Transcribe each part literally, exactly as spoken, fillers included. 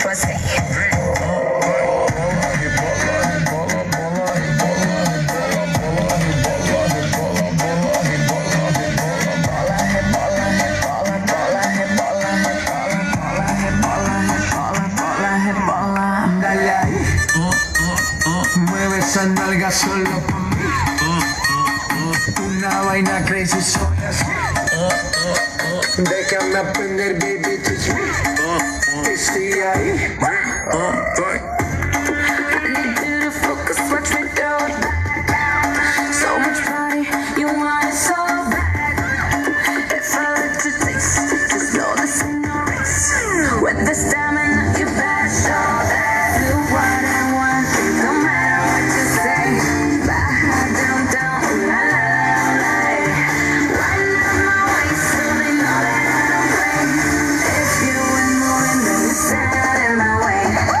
pussy. Dale ahí, mueve esa nalga solo pa' mí. Una vaina crazy, soy así. Déjame aprender, baby, teach me. Estoy ahí. Need you to focus, watch me do it. So much body, you want it so bad. If I let you taste it, just know this ain't no race. With the stamina, you better show that. Do what I want, no matter what you say. Baja down, down, la la la la. Wind up my waist so they know that I don't play. If you ain't moving, then you stand out in my way.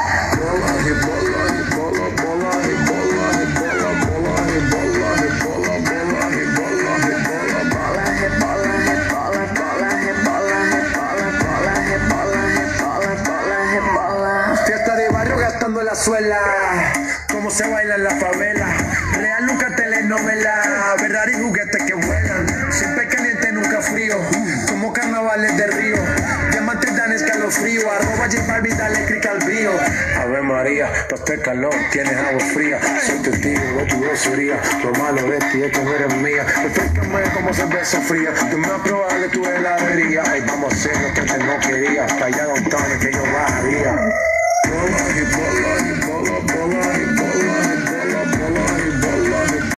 Fiesta de barrio gastando la suela, como se baila en la favela. Real nunca telenovela, Ferrari juguetes que vuelan. Siempre caliente, nunca frío, como carnavales de Río. Diamantes dan escalofrío, arroba J Balvin, dale click al brío. Ave María, pa' este calor tienes agua fría. Soy testigo de tu grosería, lo malo de ti es que no eres mía. Refrescame como cerveza fría, tú me vas a probar de tu heladería. Ay, vamos a hacer lo que te no quería, para allá downtown es que yo bajaría.